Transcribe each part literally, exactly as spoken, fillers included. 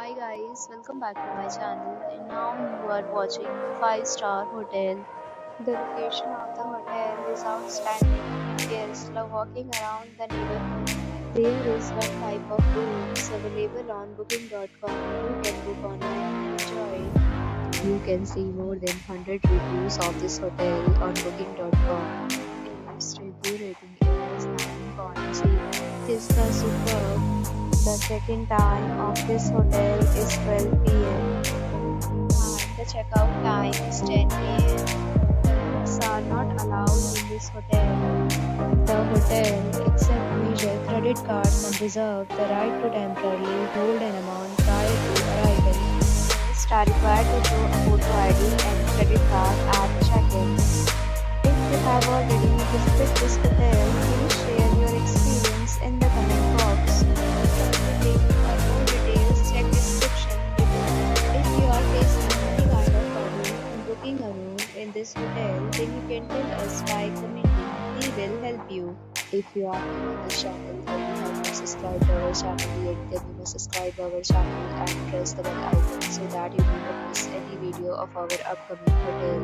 Hi guys, welcome back to my channel and now you are watching five star hotel. The location of the hotel is outstanding and guests love walking around the neighborhood. There is one type of rooms available on booking dot com. You can book online and enjoy it. You can see more than one hundred reviews of this hotel on booking dot com. Its review rating is nine point zero. Is the superb. The check-in time of this hotel is twelve p m and the checkout time is ten p m Pets are not allowed in this hotel. The hotel accepts major credit cards and reserves the right to temporarily hold an amount prior to arrival. Guests are required to show a photo I D and credit card at check-in. If you have already visited this hotel, please share your experience in the comment box. For more details, check description below. If you are facing any kind of problem in booking a room in this hotel, then you can tell us by commenting. We will help you. If you are new on this channel or you have not subscribed to our channel yet, then you must subscribe to our channel and press the bell icon so that you do not miss any video of our upcoming hotel.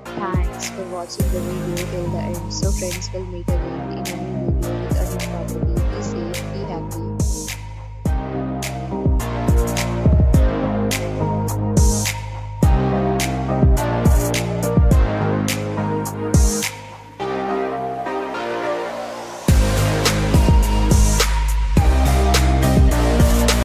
Thanks for watching the video till the end. So friends, will meet again in a new video with a new property.